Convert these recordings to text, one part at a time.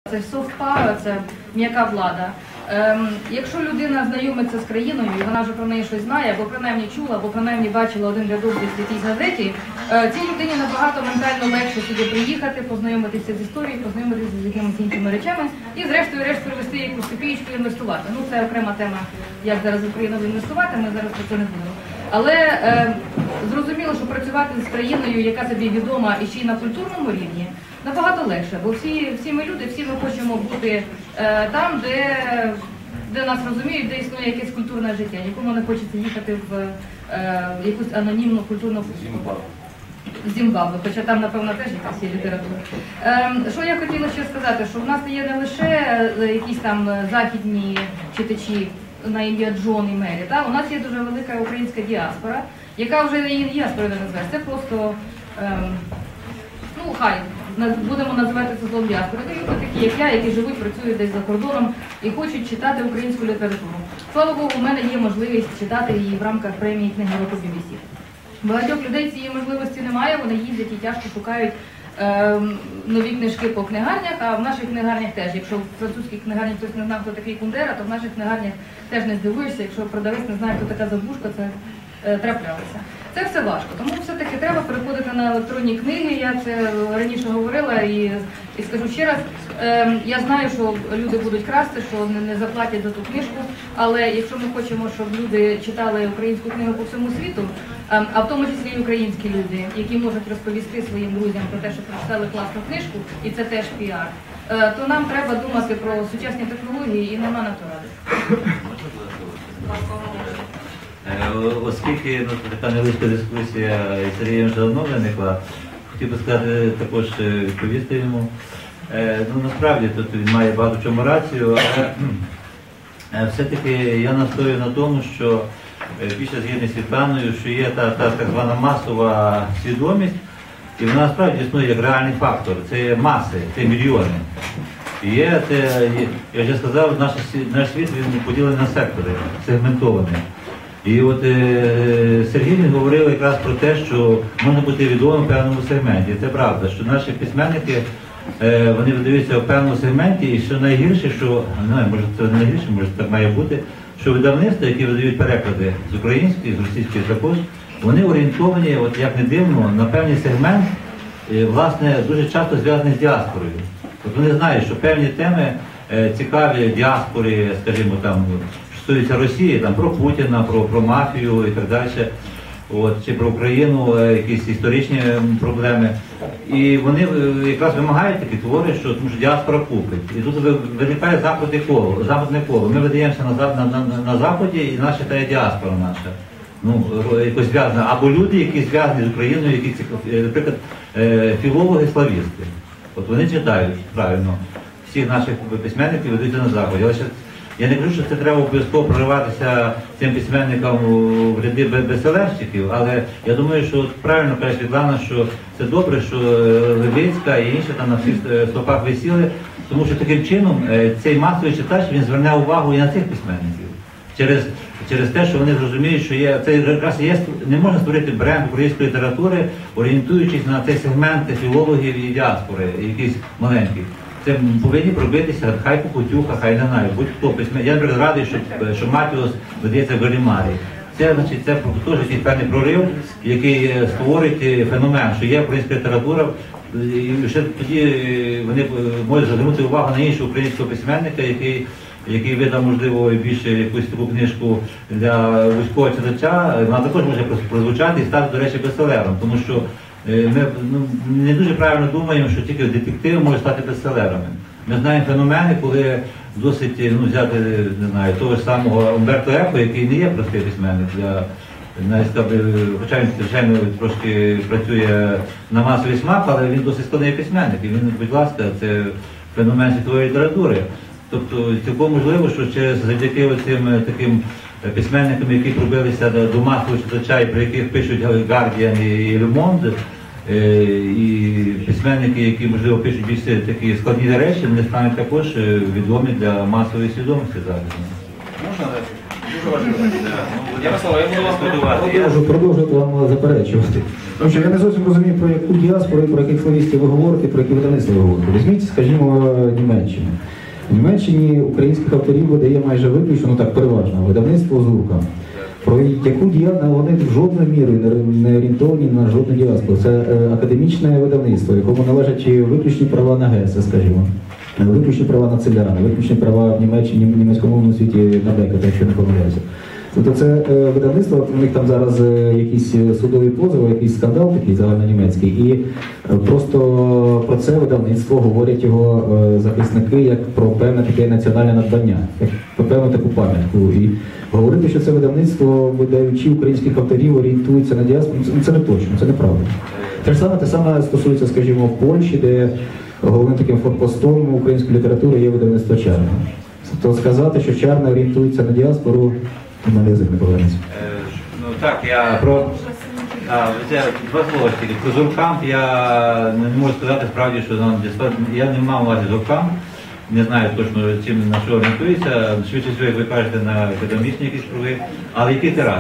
Це soft power, це м'яка влада. Якщо людина знайомиться з країною, і вона вже про неї щось знає, або принаймні чула, або принаймні бачила один рядок десь в якійсь газеті, цій людині набагато ментально легше сюди приїхати, познайомитися з історією, познайомитися з якимись іншими речами і зрештою привести якусь копієчку і інвестувати. Ну, це окрема тема, як зараз в Україну інвестувати, ми зараз про це не будемо. Але зрозуміло, що працювати з країною, яка тобі відома і ще й на культурному рівні, набагато легше, бо всі ми люди, всі ми хочемо бути там, де нас розуміють, де існує якесь культурне життя. Нікому не хочеться їхати в якусь анонімну культурну Зімбабве, хоча там, напевно, теж якась є література. Що я хотіла ще сказати, що в нас є не лише якісь там західні читачі на ім'я Джон і Мері, у нас є дуже велика українська діаспора, яка вже її діаспорою не називає, це просто, ну, хай, будемо називати це злом діаспори. Це люди такі, як я, які живуть, працюють десь за кордоном і хочуть читати українську літературу. Слава Богу, у мене є можливість читати її в рамках премії «Книга року BBC». Багатьох людей цієї можливості немає, вони їздять і тяжко шукають нові книжки по книгарнях, а в наших книгарнях теж. Якщо в французькій книгарні хтось не знав, хто такий Кундера, то в наших книгарнях теж не здивуєшся, якщо продавець не знає, хто така Забушко, це траплялося. Це все важко, тому все-таки треба переходити на електронні книги, я це раніше говорила і скажу ще раз, я знаю, що люди будуть красти, що не заплатять за ту книжку, але якщо ми хочемо, щоб люди читали українську книгу по всьому світу, а в тому числі і українські люди, які можуть розповісти своїм друзям про те, що прочитали класну книжку, і це теж піар, то нам треба думати про сучасні технології і нема на то ради. Оскільки така невеличка дискусія із Сергієм вже давно виникла, хотів би сказати, також відповісти йому. Насправді тут він має багато чому рацію, але все-таки я настоюю на тому, що більше згідно з Світланою, що є та так звана масова свідомість, і вона насправді існує як реальний фактор. Це є маси, це мільйони. І є, я вже сказав, наш світ він поділений на сектори, сегментований. І от Сергій говорив якраз про те, що можна бути відомим в певному сегменті. І це правда, що наші письменники, вони видаються в певному сегменті, і що найгірше, що, може це не найгірше, може так має бути, що видавництва, які видають переклади з української, з російської також, вони орієнтовані, от як не дивно, на певний сегмент, власне, дуже часто зв'язаний з діаспорою. От вони знають, що певні теми цікаві діаспорі, скажімо, там, стосується Росії, там, про Путіна, про мафію і так далі, чи про Україну, якісь історичні проблеми. І вони якраз вимагають такі твори, що, тому що діаспора купить. І тут виникає западне коло. Ми видаємося на Заході, і наша та діаспора наша. Якось зв'язана. Або люди, які зв'язані з Україною, які, наприклад, філологи-славісти. От вони читають правильно. Всіх наших письменників ведуться на Заході. Я не кажу, що це треба обов'язково прориватися цим письменникам в ряди бестселерщиків, але я думаю, що правильно каже Світлана, що це добре, що Левицька і інші там на всіх стопах висіли, тому що таким чином цей масовий читач, він зверне увагу і на цих письменників. Через те, що вони зрозуміють, що це якраз не можна створити бренд української літератури, орієнтуючись на цей сегмент філологів і діаспори, якісь маленьких. Це повинні пробитися, хай Покутюха, хай не знаю, будь-хто письменник. Я, наприклад, радий, що Матіос видається в Галімарі. Це теж якийсь певний прорив, який створить феномен, що є українська література, і ще тоді вони можуть звернути увагу на іншого українського письменника, який видав, можливо, більше якусь таку книжку для вузького читача, вона також може прозвучати і стати, до речі, бестселером, тому що ми не дуже правильно думаємо, що тільки детективи можуть стати бестселерами. Ми знаємо феномени, коли досить взяти, не знаю, того ж самого Умберто Еко, який не є простий письменник, хоча він, звичайно, трошки працює на масовий смак, але він досить складний письменник. І він, будь ласка, це феномен світової літератури. Тобто цілком можливо, що завдяки цим таким письменникам, які пробилися до масового читача і про яких пишуть Guardian і Le Monde, і письменники, які, можливо, пишуть більш такі складні речі, вони стануть також відомі для масової свідомості зараз. Можна дуже важливе. Ярослава, я буду вам Продовжувати вам заперечувати. Тому що я не зовсім розумію, про яку діаспору і про яких словістів ви говорите, про які видавництва ви говорите. Візьміть, скажімо, Німеччину. В Німеччині українських авторів видає майже виключно, ну так, переважно, видавництво «Зурка». Про яку діяльність вони жодною мірою не орієнтовані на жодну діаспору. Це академічне видавництво, якому належать виключні права на Гесе, скажімо. Виключні права на Целяна, виключні права в Німеччині, в німецькомовному світі на Бекета, якщо не помиляюся. Тобто це видавництво, у них там зараз якісь судові позови, якийсь скандал такий загальнонімецький, і просто про це видавництво говорять його захисники як про певне таке національне надбання, як про певну таку пам'ятку. І говорити, що це видавництво, видаючи українських авторів, орієнтується на діаспору, це не точно, це неправда. Те саме стосується, скажімо, Польщі, де головним таким форпостом української літератури є видавництво Чарна. Тобто сказати, що Чарна орієнтується на діаспору, на язик не повернеться. Ну так, я про два слова тільки. Про Зуркамп я не можу сказати справді, що я не мав увазі Зуркамп, не знаю точно чим на що орієнтується. Швидше всього, як ви кажете, на академічні якісь круги, але який тираж?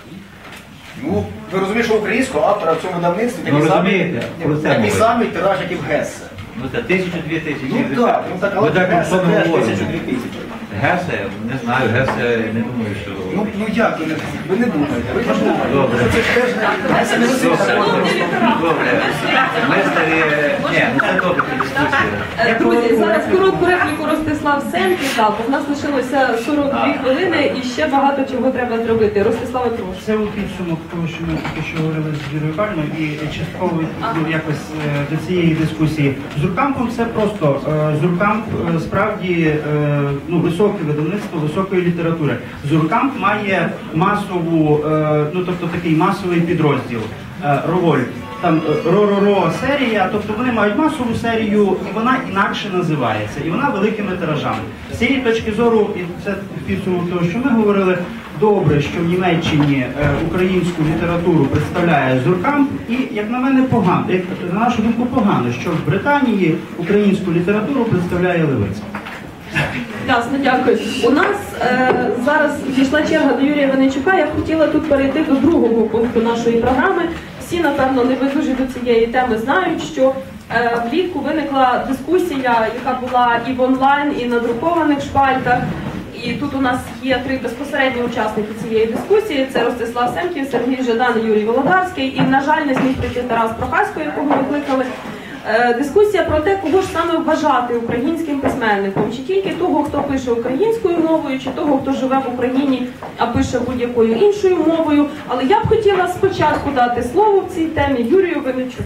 Ну, ви розумієте, що українського автора в цьому видавництві такий самий тираж, як і в Гессе. Ну це 1000-2000. Ну так, але Гессе теж 1000-2000. Гесе, не знаю, Гесе, не думаю, що... Ну як ви не думаєте? Ви ж думаєте. Добре. Це ж теж Гессе не Добре. Ми старі... Ні, ну це добре, це дискусія. Друзі, зараз коротку репліку Ростислав Семків дав, бо в нас лишилося 42 хвилини і ще багато чого треба зробити. Ростиславе, прошу. Це у підсумок того, що ми тільки що говорили з Вірою Павлівною, і частково якось до цієї дискусії. Зуркампом все просто. Зуркамп справді високе видавництво високої літератури. Зуркамп має масову, тобто такий масовий підрозділ. Роволь. Там ро-ро-ро серія, тобто вони мають масову серію, і вона інакше називається, і вона великими тиражами. З цієї точки зору, і це підсумок того, що ми говорили, добре, що в Німеччині українську літературу представляє Зуркамп, і, як на мене, погано, як на нашу думку, погано, що в Британії українську літературу представляє Левицький. Ясно, дякую. У нас зараз дійшла черга до Юрія Винничука. Я б хотіла тут перейти до другого пункту нашої програми. Всі, напевно, небайдужі до цієї теми знають, що влітку виникла дискусія, яка була і в онлайн, і на друкованих шпальтах. І тут у нас є 3 безпосередні учасники цієї дискусії. Це Ростислав Семків, Сергій Жадан і Юрій Володарський. І, на жаль, не зміг прийти Тарас Прохасько, якого викликали. Дискусія про те, кого ж саме вважати українським письменником. Чи тільки того, хто пише українською мовою, чи того, хто живе в Україні, а пише будь-якою іншою мовою. Але я б хотіла спочатку дати слово в цій темі Юрію Винничуку.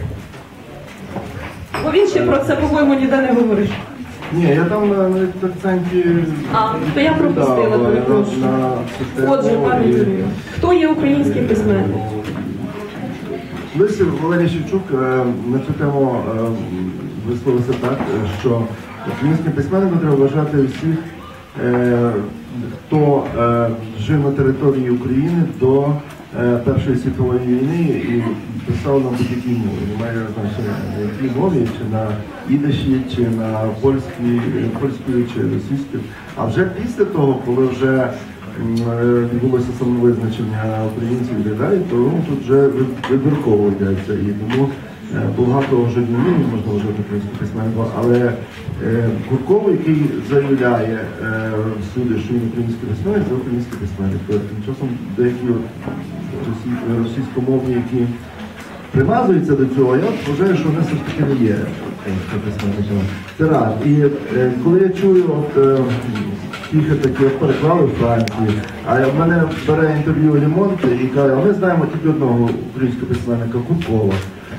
Бо він ще про це, по-моєму, ніде не говорив. Ні, я там на акценті... То я пропустила, перепрошую. Отже, пане Юрію, хто є український письменник? Лисів Валерій Шевчук на цю тему висловився так, що українським письменником треба вважати всіх, хто жив на території України до Першої світової війни і писав на будь-якій мові. Немає значення на якій мові, чи на ідиші, чи на польській, чи російській. А вже після того, коли вже відбулося самовизначення українців і так далі, то тут вже вибірково йдеться. І тому багато вже днів можна вважати українським письменником, але Гурков, який заявляє всюди, що він український письменник, це український письменник. Тим часом деякі російськомовні, які примазуються до цього, я вважаю, що вони все ж таки не є українським письменником. Це раз. І коли я чую, тільки такі переклали в Франції, а в мене бере інтерв'ю Лімонт і каже, ми знаємо тільки одного українського письменника Гуркова.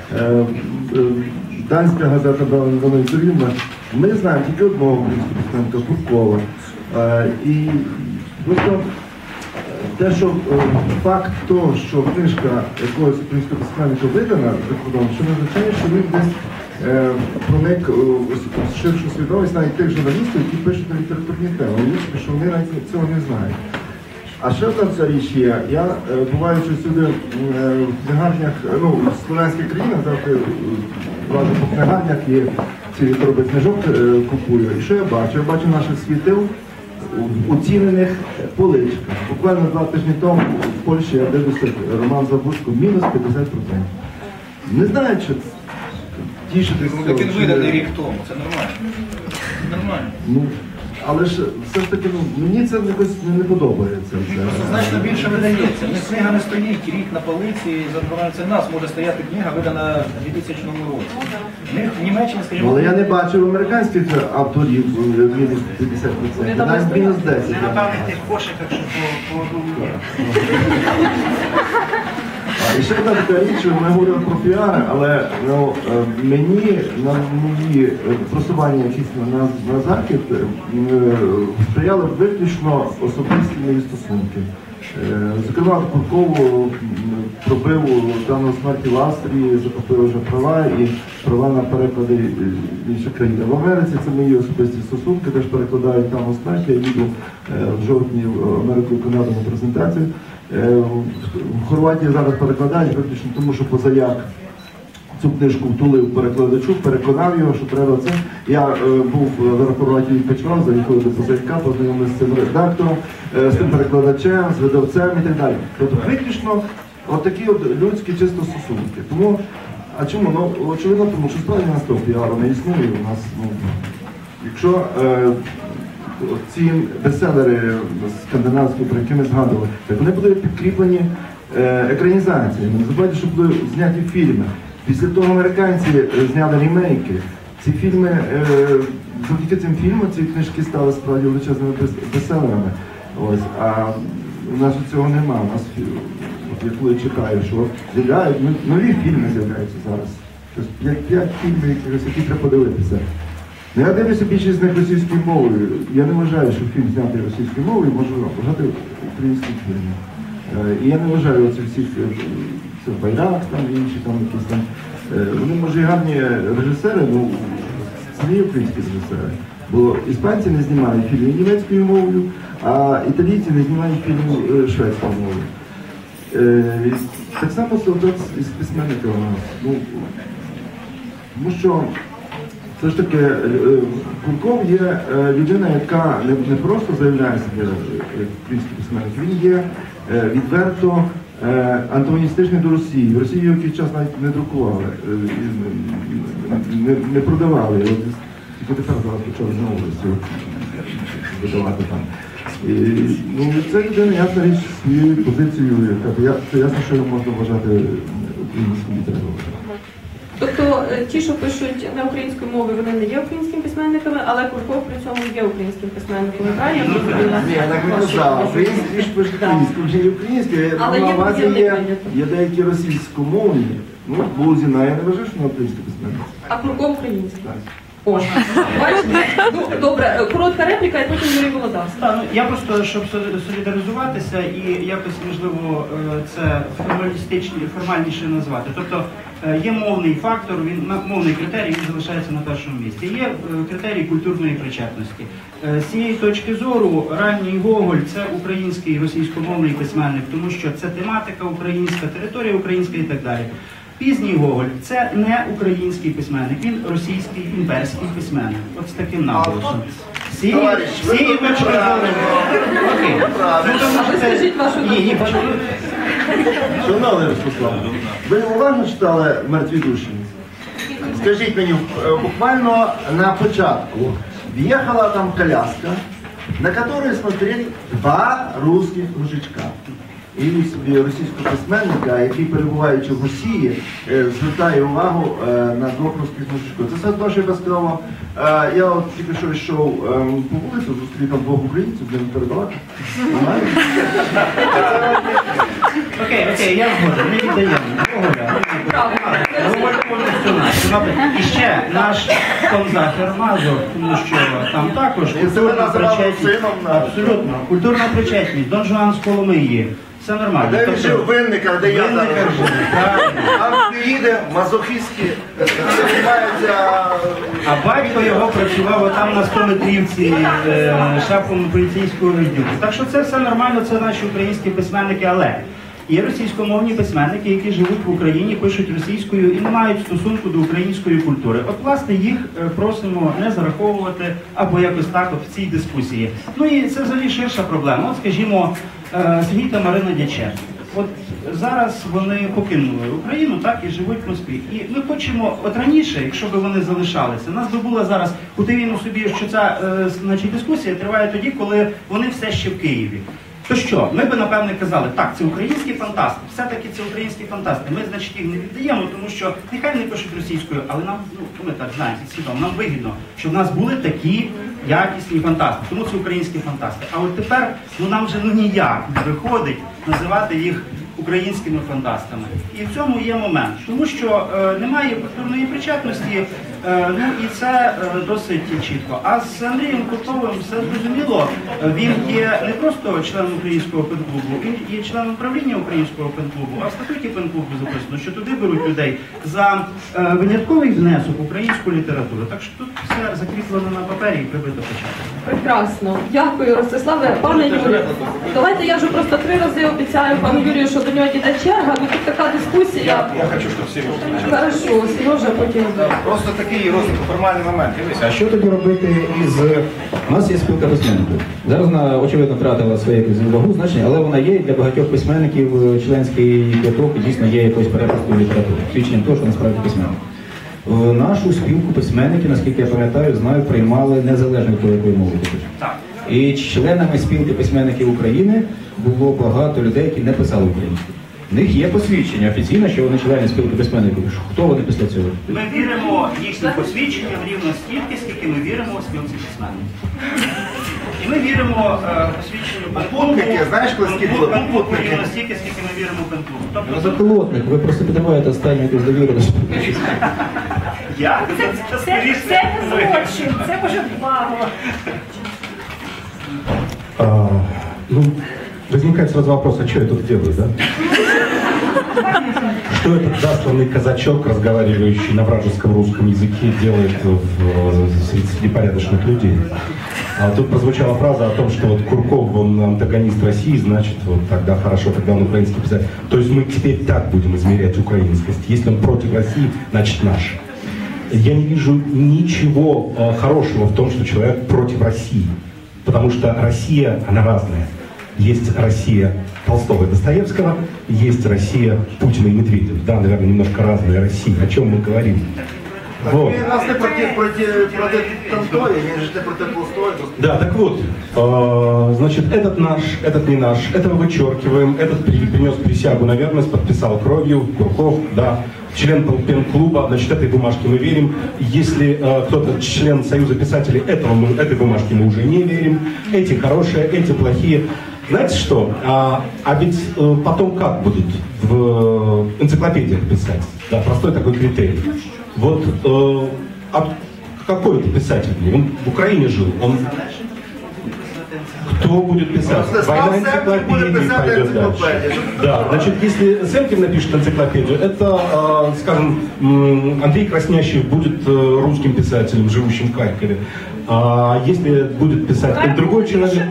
Данська газета дала інтерв'ю, ми знаємо тільки одного українського письменника Гуркова. І просто те, що факт того, що книжка якогось українського письменника видана за кордоном, що не означає, що він десь проник у ширшу свідомість навіть тих журналістів, які пишуть на літературні теми. Вони, що вони навіть цього не знають. А ще одна ця річ є. Я, буваючи сюди в книгарнях, в слов'янських країнах, завжди влажу по книгарнях і ці торби книжок купую. І що я бачу? Я бачу наших світил, оцінених поличках. Буквально 2 тижні тому в Польщі я дивлюся Роман Забушко, мінус 50%. Не знаю, чи тішитися. Ну, так він виданий рік тому, це нормально. Нормально. Ну, але ж все ж таки, ну, мені це якось не подобається. Просто значно більше видається. Книга не стоїть рік на полиці, за 12 нас може стояти книга, видана в 2000 році. В Німеччині, скажімо... Але я не бачив американських авторів мінус 50%, навіть мінус 10%. Не напевно тих кошиках, що по одному є. І ще одна така річ, що ми говорили про піар, але ну, мені на мої просування якісь на захід сприяли виключно особисті мої стосунки. Зокрема, Куркову пробив дану смерті в Австрії, захопив вже права і права на переклади в інші країни. В Америці це мої особисті стосунки, теж перекладають там у смерті. Я їду в жовтні в Америку і Канаду на презентацію. В Хорватії зараз перекладають виключно тому, що Позаяк цю книжку втулив перекладачу, переконав його, що треба це. Я був в Хорватії відпочивав, заїхав до Позаяка, познайомився з цим редактором, з тим перекладачем, з видавцем і так далі. Тобто виключно такі людські чисто стосунки. Тому, а чому? Ну, очевидно, тому що справді нас того піару не існує. У нас, ну, якщо ці бестселери скандинавські, про які ми згадували, так вони були підкріплені екранізаціями. Не забувайте, що були зняті фільми. Після того американці зняли ремейки. Ці фільми, завдяки цим фільмам ці книжки стали справді величезними бестселерами. Ось, а у нас цього нема. У нас, от, я коли чекаю, що з'являють, нові фільми з'являються зараз. Тобто 5 фільмів, які треба подивитися. Я дивлюся більшість з них російською мовою. Я не вважаю, що фільм знятий російською мовою може вважати українським фільмом. І я не вважаю оцих всіх Байрак там і інші там якісь там. Вони, може, і гарні режисери, але це не українські режисери. Бо іспанці не знімають фільми німецькою мовою, а італійці не знімають фільми шведською мовою. Так само солдат із письменника у нас. Ну, тому що все ж таки, Курков є людина, яка не просто заявляє себе як український письменник, він є відверто антагоністичний до Росії. В Росії якийсь час навіть не друкували, не продавали. Тільки тепер зараз почали знову видавати там. Ну, це людина, ясна річ, своєю позицією, це ясно, що його можна вважати українським літературою. Тобто ті, що пишуть на української мові, вони не є українськими письменниками, але Курков при цьому є українським письменником. Правильно? Ні, я так не казав. Українські ж пишуть українською, вже не українською. Але на увазі є є деякі російськомовні. Ну, Бузіна, я не вважаю, що вона українська письменниця. А Курков український. О, бачите? Ну, добре, коротка репліка, і потім Юрій Володарський. Ну, я просто, щоб солідаризуватися і якось, можливо, це формальніше назвати. Тобто є мовний фактор, мовний критерій, він залишається на першому місці. Є критерій культурної причетності. З цієї точки зору ранній Гоголь – це український російськомовний письменник, тому що це тематика українська, територія українська і так далі. Пізній Гоголь – це не український письменник, він російський імперський письменник. От з таким наголосом. Всі скажіть вашу думку. Шановний Ростислав, ви уважно читали «Мертві душі»? Скажіть мені, буквально на початку въехала там коляска, на которой смотрели 2 русских мужичка. І собі російського письменника, який, перебуваючи в Росії, звертає увагу на 2 русських мужичків. Це все одно, що я сказав, я от тільки що йшов по вулицю, зустрів там 2 українців, де не передавати. Окей, я згоден, не віддаємо. І ще наш конзахер Мазур, тому що там також культурна причетність. Абсолютно, культурна причетність. Дон Жуан з Коломиї. Все нормально. Де він жив? Винника, де я зараз. А їде мазохістські, займаються... А батько його працював там на 100-метрівці шефом поліцейського відділу. Так що це все нормально, це наші українські письменники, але Є російськомовні письменники, які живуть в Україні, пишуть російською і не мають стосунку до української культури. От, власне, їх просимо не зараховувати або якось так в цій дискусії. Ну і це взагалі ширша проблема. От, скажімо, Сергій та Марина Дяченко. От зараз вони покинули Україну, так, і живуть в Москві. І ми хочемо, от раніше, якщо б вони залишалися, нас би було зараз, уявімо собі, що ця значить, дискусія триває тоді, коли вони все ще в Києві. То що, ми би, напевне, казали, так, це українські фантасти, все-таки це українські фантасти, ми, значить, їх не віддаємо, тому що нехай не пишуть російською, але нам, ну, ми так знаємо, свідомо, нам вигідно, щоб в нас були такі якісні фантасти, тому це українські фантасти. А от тепер, ну, нам вже ніяк не виходить називати їх українськими фантастами. І в цьому є момент, тому що немає культурної причетності, ну і це досить чітко. А з Андрієм Котовим все зрозуміло, він є не просто членом українського пен-клубу, він є членом правління українського пен-клубу, а в статуті пен-клубу записано, що туди беруть людей за винятковий внесок в українську літературу. Так що тут все закріплено на папері і прибито початку. Прекрасно. Дякую, Ростиславе. Пане Юрію, давайте я вже просто 3 рази обіцяю пану Юрію, що до нього йде черга, ну тут така дискусія. Я хочу, щоб Сережа. Хорошо, Сережа потім. Просто такий формальний момент. Дивися. А що тоді робити із... У нас є спілка письменників. Зараз вона, очевидно, втратила своє вагу, значення, але вона є, і для багатьох письменників членський квиток дійсно є якоюсь перепусткою літератури. Свідченням того, що насправді письменник. В нашу спілку письменників, наскільки я пам'ятаю, знаю, приймали незалежно від того, якої мови ти пишеш. І членами спілки письменників України було багато людей, які не писали українською. В них є посвідчення офіційно, що вони члени спілки письменників. Хто вони після цього? Ми віримо їхнім посвідченням рівно стільки, скільки ми віримо у спілці письменників. І ми віримо посвідченню Попутники, знаєш, коли скільки було попутники? рівно стільки, скільки ми віримо пен-клубу. Ну, заколотник, ви просто піднімаєте останню якусь довіреність. Я? Це не злочин, це божевбаво. Ну, возникает сразу вопрос, а что я тут делаю, да? Что этот засланный казачок, разговаривающий на вражеском русском языке, делает среди порядочных людей? А тут прозвучала фраза о том, что вот Курков, он антагонист России, значит, вот тогда хорошо, тогда он украинский писатель. То есть мы теперь так будем измерять украинскость. Если он против России, значит наш. Я не вижу ничего хорошего в том, что человек против России. Потому что Россия, она разная. Есть Россия Толстого и Достоевского, есть Россия Путина и Медведева. Да, наверное, немножко разные России. О чем мы говорим? Вот. Він нас не проти Толстої, він же не проти Толстої. Да, так вот, значит, этот наш, этот не наш, этого вычеркиваем, этот принес присягу на верность, подписал кровью, Курков, да, член пен-клуба, значит, этой бумажке мы верим. Если кто-то член Союза писателей, этой бумажке мы уже не верим. Эти хорошие, эти плохие. Знаете что? А ведь потом как будут в энциклопедиях писать? Да, простой такой критерий. Вот какой это писатель? Он в Украине жил. Он... Кто будет писать? Война энциклопедии пойдет дальше. Да, значит, если Семкин напишет энциклопедию, это, скажем, Андрей Краснящев будет русским писателем, живущим в Харькове. А если будет писать другой человек...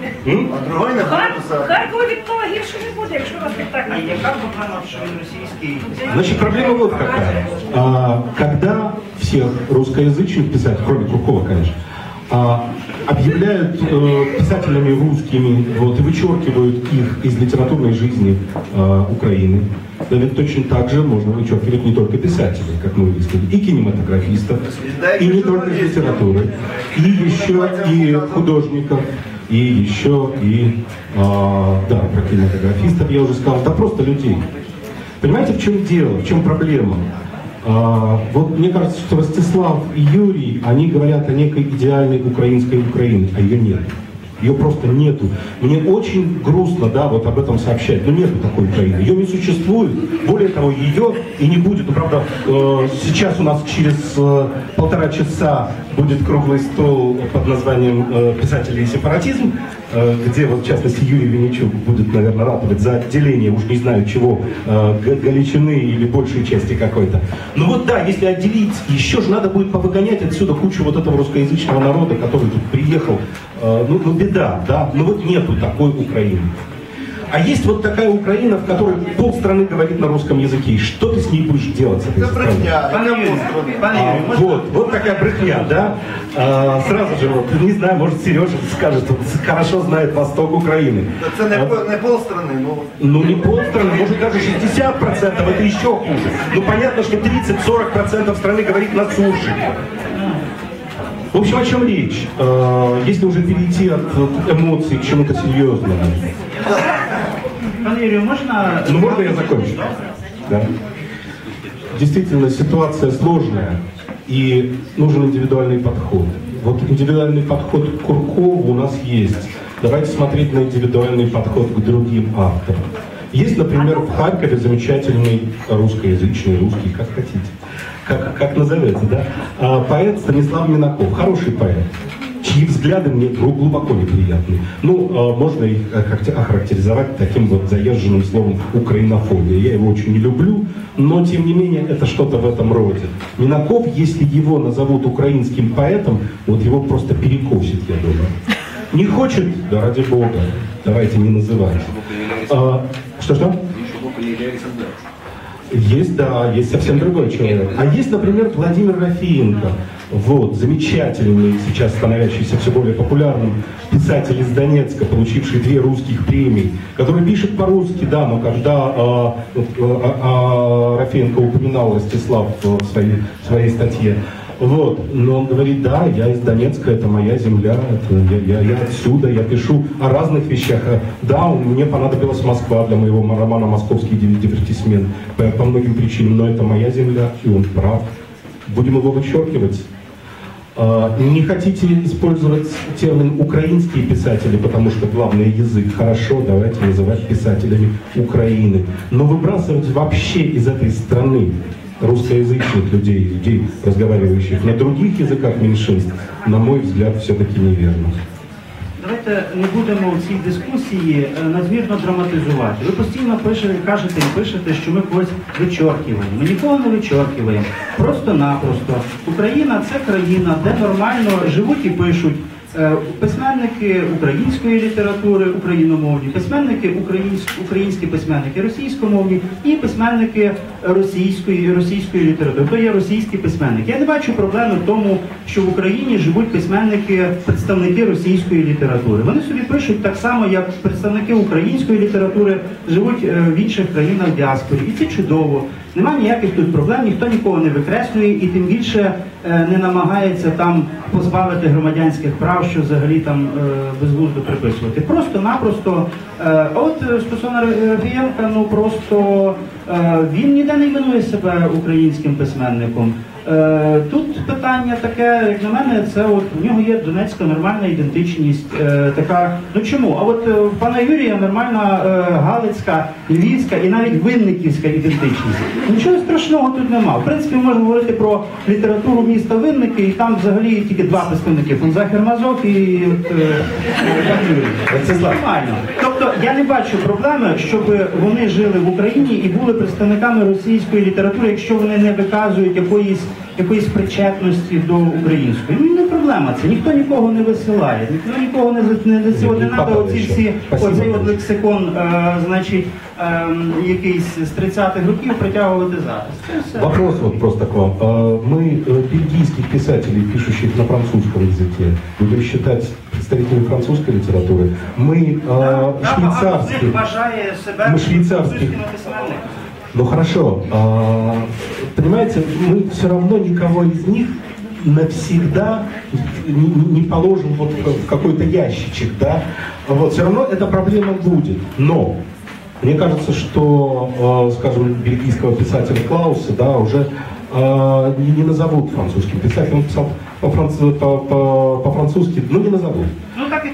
Харкові від того гірше не буде, якщо вас не так. А яка проблема, що він російський? Значит, проблема вот какая. Когда всех русскоязычных писателей, кроме Куркова, конечно, объявляют писателями русскими, вот, и вычеркивают их из литературной жизни Украины, да ведь точно так же можно вычеркивать не только писателей, как мы выяснили, и кинематографистов, и не только из литературы, и еще и художников, и еще и, да, про кинематографистов я уже сказал, да просто людей. Понимаете, в чем дело, в чем проблема? Вот мне кажется, что Ростислав и Юрий, они говорят о некой идеальной украинской Украине, а ее нет. Ее просто нету. Мне очень грустно, да, вот об этом сообщать, но нету такой Украины. Ее не существует. Более того, ее и не будет. Ну, правда, сейчас у нас через 1,5 часа будет круглый стол под названием «Писатели и сепаратизм», где, вот, в частности, Юрий Винничук будет, наверное, ратовать за отделение, уж не знаю чего, Галичины или большей части какой-то. Но вот да, если отделить, еще же надо будет повыгонять отсюда кучу вот этого русскоязычного народа, который тут приехал. Ну беда, да, но вот нету такой Украины. А есть вот такая Украина, в которой полстраны говорит на русском языке. И что ты с ней будешь делать? С этой страной? Вот такая брехня, да? Сразу же, вот, не знаю, может Сережа скажет, он хорошо знает восток Украины. Это не полстраны, но... Ну не полстраны, может даже 60%, это еще хуже. Ну понятно, что 30-40% страны говорит на суржике. В общем, о чем речь? Если уже перейти от эмоций к чему-то серьезному. Пане Юрію, можна... Ну можно я закончу? Да. Действительно, ситуация сложная, и нужен индивидуальный подход. Вот индивидуальный подход к Куркову у нас есть. Давайте смотреть на индивидуальный подход к другим авторам. Есть, например, в Харькове замечательный русскоязычный, русский, как хотите, как назовется, да? Поэт Станислав Минаков, хороший поэт, чьи взгляды мне глубоко неприятны. Ну, можно их охарактеризовать таким вот заезженным словом украинофобия. Я его очень не люблю, но тем не менее это что-то в этом роде. Минаков, если его назовут украинским поэтом, вот его просто перекосит, я думаю. Не хочет? Да ради бога, давайте не называть. Что-что? Есть, да, есть совсем другой человек. А есть, например, Владимир Рафиенко. Вот, замечательный, сейчас становящийся все более популярным писатель из Донецка, получивший 2 русских премии, который пишет по-русски, да, но когда Рафиенко упоминал Ростислав в своей статье, вот, но он говорит, да, я из Донецка, это моя земля, я отсюда, я пишу о разных вещах. Да, мне понадобилась Москва для моего романа «Московский дивертисмент» по многим причинам, но это моя земля, и он прав. Будем его вычеркивать. Не хотите использовать термин «украинские писатели», потому что главный язык, хорошо, давайте называть писателями Украины. Но выбрасывать вообще из этой страны русскоязычных людей, разговаривающих на других языках меньшинств, на мой взгляд, все-таки неверно. Давайте не будемо в цій дискусії надмірно драматизувати. Ви постійно пишете, що ми когось вичоркуємо. Ми нікого не вичоркуємо. Просто-напросто. Україна – це країна, де нормально живуть і пишуть письменники української літератури, україномовні, письменники українські письменники російськомовні і письменники російської літератури. То є російські письменники. Я не бачу проблеми в тому, що в Україні живуть письменники, представники російської літератури. Вони собі пишуть так само, як представники української літератури живуть в інших країнах діаспорі. І це чудово. Немає ніяких тут проблем, ніхто нікого не викреслює і тим більше не намагається там позбавити громадянських прав, що взагалі там безглуздо приписувати. Просто-напросто, от стосовно Рафієнка, ну просто він ніде не іменує себе українським письменником. Тут питання таке, як на мене, це от у нього є донецька нормальна ідентичність, така, ну чому? А от у пана Юрія нормальна галицька, львівська і навіть винниківська ідентичність. Нічого страшного тут нема. В принципі, ми можемо говорити про літературу міста Винники, і там взагалі тільки 2 представники, Фонзахер Мазов і пан Юрій. Це нормально. Тобто я не бачу проблеми, щоб вони жили в Україні і були представниками російської літератури, якщо вони не виказують якоїсь причетності до української. Ну і не проблема це. Ніхто нікого не висилає, ніхто нікого не висилає. Не треба оцей от лексикон, значить, якийсь з 30-х років притягувати зараз. Вопрос вот просто к вам. Мы бельгийских писателей, пишущих на французском языке, будем считать представителями французской литературы. Мы швейцарских. Мы швейцарских. Ну хорошо, понимаете, мы все равно никого из них навсегда не положим вот в какой-то ящичек, да? Вот, все равно эта проблема будет. Но мне кажется, что, скажем, бельгийского писателя Клауса, да, уже не назовут французским писателем. Он писал по-французски, но не назовут. Ну, как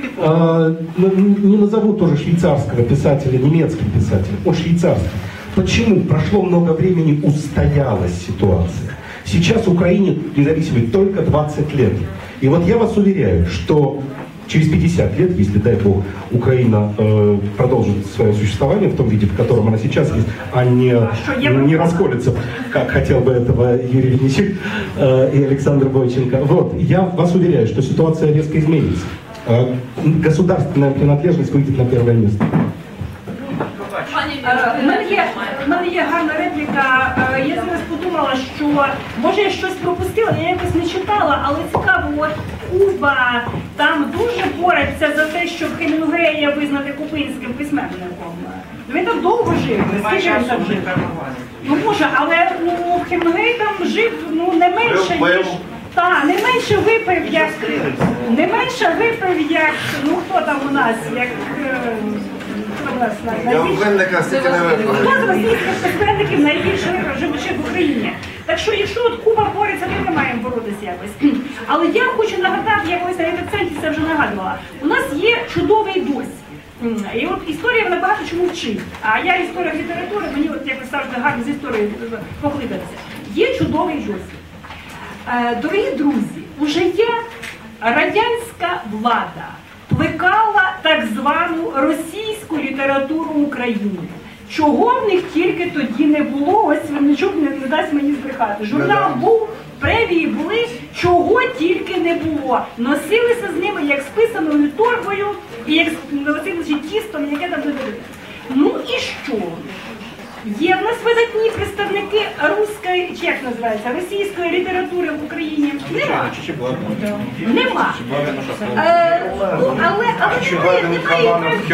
и не назовут тоже швейцарского писателя, немецким писателем. Он швейцарский. Почему? Прошло много времени, устоялась ситуация. Сейчас Украине независимой только 20 лет. И вот я вас уверяю, что через 50 лет, если, дай бог, Украина продолжит свое существование в том виде, в котором она сейчас есть, а не расколется, как хотел бы этого Юрий Винничук и Александр Бойченко. Вот, я вас уверяю, что ситуация резко изменится. Государственная принадлежность выйдет на первое место. У мене є гарна репліка. Я зараз подумала, що може я щось пропустила, я якось не читала, але цікаво, от Куба там дуже бореться за те, щоб Хемінгуея визнати кубинським письменником. Він так довго жив. Скільки він там жив? Ну може, але Хемінгуей там жив не менше, ніж... Так, не менше випив, як, хто там у нас, як... Я винника стільки не випив. Хто з російських письменників найбільше живучи в Україні? Так що, якщо от Куба бореться, то ми маємо боротися якось. Але я хочу нагадати, я колись на акценті це вже нагадувала, у нас є чудовий досвід. І от історія вона багато чому вчить. А я історик літератури, мені от якось завжди гарно з історією похлипатися. Є чудовий досвід. Дорогі друзі, уже є радянська влада плекала так звану російську літературу України. Чого в них тільки тоді не було, ось Винничук не дасть мені збрехати. Журнал був, премії були, чого тільки не було. Носилися з ними як з писаною торбою і як носилися тістом, яке там не. Ну і що? Є в нас видатні представники руської, чи як називається, російської літератури в Україні? Нема. Нема. Але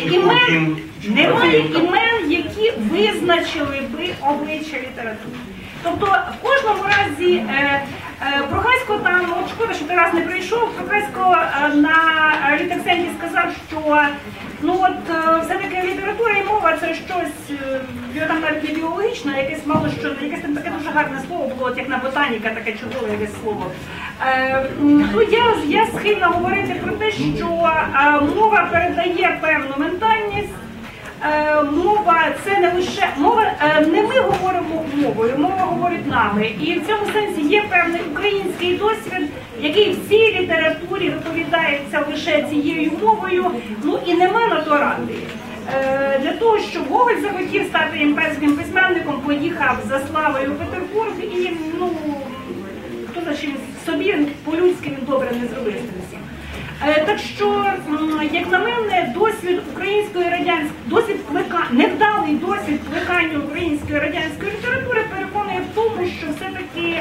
немає імен, які визначили би обличчя літератури. Тобто в кожному разі Прогасько там, от шкода, що Тарас не прийшов, Прогасько на літерсенті сказав, що все-таки література і мова це щось, там навіть не біологічне, якесь мало що, якесь там таке дуже гарне слово було, от як на ботаніка, таке чудове якесь слово. Я схильна говорити про те, що мова передає певну ментальність. Мова це не лише мова, не ми говоримо мовою, мова говорить нами. І в цьому сенсі є певний український досвід, який в цій літературі виповідається лише цією мовою, і нема на то ради. Для того, щоб Гоголь захотів стати імперським письменником, поїхав за славою в Петербург і, хто за чим собі, по-людськи він добре не зробив з усім. Так що, як на мене, досвід української радянської, невдалий досвід плекання української радянської літератури переконує в тому, що все-таки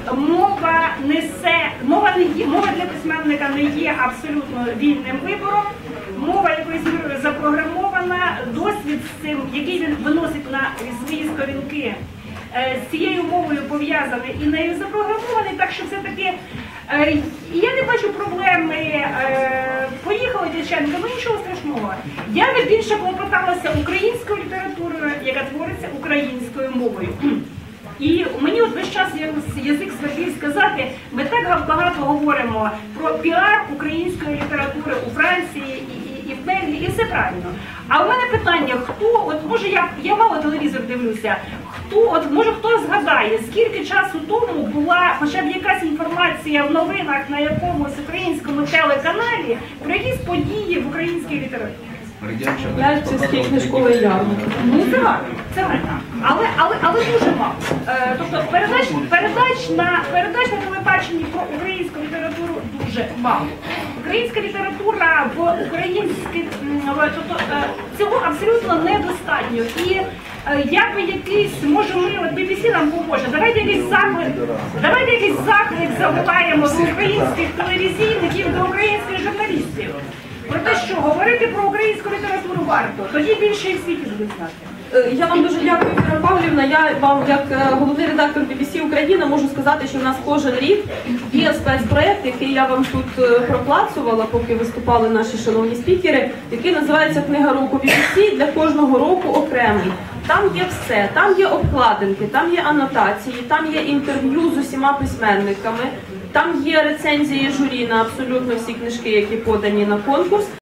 мова для письменника не є абсолютно вільним вибором, мова якоюсь мірою запрограмована, досвід з цим, який він виносить на свої сторінки, з цією мовою пов'язаний і нею запрограмований, так що все-таки я не бачу проблеми. Поїхала Дяченко, нічого страшного. Я би більше клопоталася українською літературою, яка твориться українською мовою. І мені от весь час язик свербів сказати, ми так багато говоримо про піар української літератури у Франції і в Бельгії, і все правильно. А у мене питання, може я мало телевізор дивлюся, може хто згадає, скільки часу тому була хоча б якась інформація в новинах на якомусь українському телеканалі про якісь події в українській літературі? Яльцівські книжковий ярмарок. Це гарно. Але дуже мало. Тобто передач на телебаченні про українську літературу дуже мало. Українська література в українських, цього абсолютно недостатньо. І як би якийсь, може ми, от BBC нам поможе, давайте якийсь заклик завиваємо до українських телевізійників, до українських журналістів. Про те, що говорити про українську літературу варто, тоді більше і в світі будуть знати. Я вам дуже дякую, Віра Павлівна. Я вам, як головний редактор BBC Україна, можу сказати, що в нас кожен рік є спецпроєкт, який я вам тут проплацувала, поки виступали наші шановні спікери, який називається «Книга року BBC», для кожного року окремий. Там є все, там є обкладинки, там є анотації, там є інтерв'ю з усіма письменниками, там є рецензії журі на абсолютно всі книжки, які подані на конкурс.